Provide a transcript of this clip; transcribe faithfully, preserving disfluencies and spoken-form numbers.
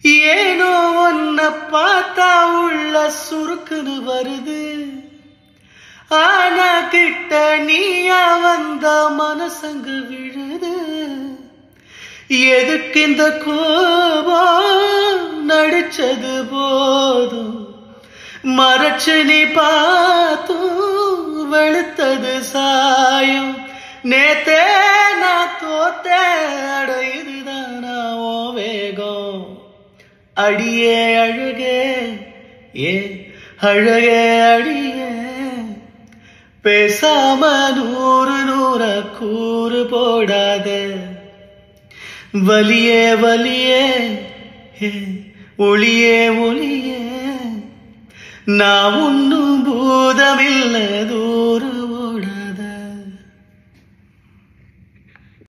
ஏனோ ஒன்ன பார்த்தா உள்ள சுருக்குன்னு வருது. ஆனா கிட்ட நீயா வந்த மனசங்க விழுது. எதுக்கு இந்த கோபம் நடிச்சது போதும், மறைச்சு நீ பார்த்தும் வெளுத்தது சாயம். நேத்தே நான் தோத்தே அட இதுதானா ஓ வேகம். அடியே அழுகே ஏ அழகே அடியே, பேசாம நூறு நூற கூறு போடாத. வலியே வலியே ஒளியே ஒளியே, நான் ஒன்னும் பூதமில்ல தூரு